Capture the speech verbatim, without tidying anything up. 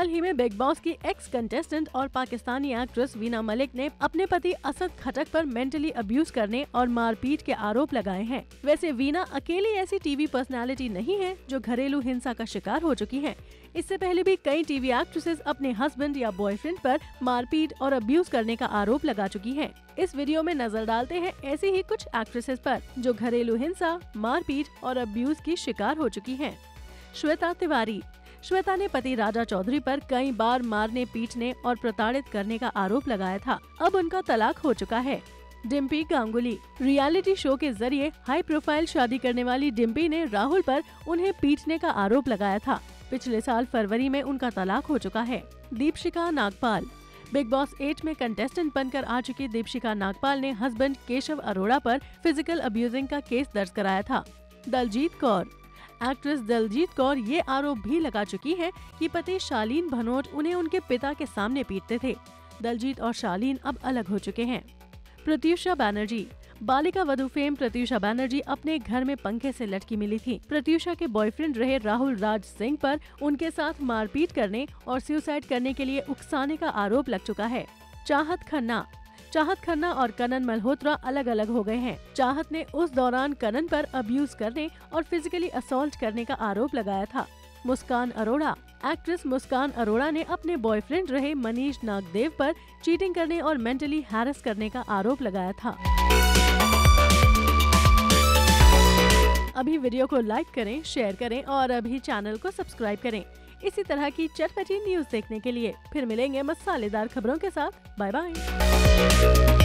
हाल ही में Bigg Boss की एक्स कंटेस्टेंट और पाकिस्तानी एक्ट्रेस वीना मलिक ने अपने पति असद खटक पर मेंटली अब्यूज करने और मारपीट के आरोप लगाए हैं। वैसे वीना अकेली ऐसी टीवी पर्सनालिटी नहीं है जो घरेलू हिंसा का शिकार हो चुकी है। इससे पहले भी कई टीवी एक्ट्रेसेस अपने हस्बैंड या बॉयफ्रेंड पर मारपीट और अब्यूज करने का आरोप लगा चुकी हैं। इस वीडियो में नजर डालते हैं ऐसी ही कुछ एक्ट्रेसेस पर जो घरेलू हिंसा, मारपीट और अब्यूज की शिकार हो चुकी हैं। श्वेता तिवारी। श्वेता ने पति राजा चौधरी पर कई बार मारने, पीटने और प्रताड़ित करने का आरोप लगाया था। अब उनका तलाक हो चुका है। डिम्पी गांगुली। रियलिटी शो के जरिए हाई प्रोफाइल शादी करने वाली डिम्पी ने राहुल पर उन्हें पीटने का आरोप लगाया था। पिछले साल फरवरी में उनका तलाक हो चुका है। Deepshikha Nagpal. Bigg Boss eight में कंटेस्टेंट बनकर आ चुकी दीपशिका नागपाल ने हस्बैंड केशव अरोड़ा पर फिजिकल अब्यूजिंग का केस दर्ज कराया था। दलजीत कौर। एक्ट्रेस दलजीत कौर ये आरोप भी लगा चुकी है कि पति शालीन भनोट उन्हें उनके पिता के सामने पीटते थे। दलजीत और शालीन अब अलग हो चुके हैं। प्रत्युषा बैनर्जी। बालिका वधू फेम प्रत्युषा बैनर्जी अपने घर में पंखे से लटकी मिली थी। प्रत्युषा के बॉयफ्रेंड रहे राहुल राज सिंह पर उनके साथ मारपीट करने और सुसाइड करने के लिए उकसाने का आरोप लग चुका है। चाहत खन्ना। चाहत खन्ना और कनन मल्होत्रा अलग अलग हो गए हैं। चाहत ने उस दौरान कनन पर अब्यूज करने और फिजिकली असॉल्ट करने का आरोप लगाया था। मुस्कान अरोड़ा। एक्ट्रेस मुस्कान अरोड़ा ने अपने बॉयफ्रेंड रहे मनीष नागदेव पर चीटिंग करने और मेंटली हैरेस करने का आरोप लगाया था। अभी वीडियो को लाइक करें, शेयर करें और अभी चैनल को सब्सक्राइब करें इसी तरह की चटपटी न्यूज देखने के लिए। फिर मिलेंगे मसालेदार खबरों के साथ। Bye bye.